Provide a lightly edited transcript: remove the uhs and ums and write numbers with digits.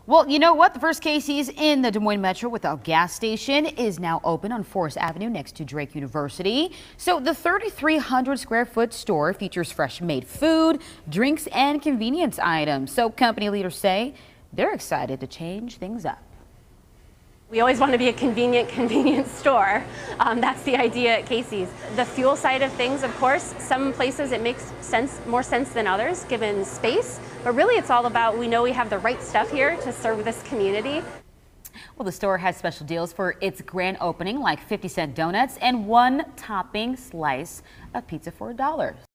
Well, you know what? The first Casey's in the Des Moines Metro without gas station is now open on Forest Avenue next to Drake University. So the 3,300 square foot store features fresh made food, drinks, and convenience items. So company leaders say they're excited to change things up. We always want to be a convenient store. That's the idea at Casey's. The fuel side of things, of course, some places it makes more sense than others given space, but really it's all about we know we have the right stuff here to serve this community. Well, the store has special deals for its grand opening, like 50-cent donuts and one topping slice of pizza for $1.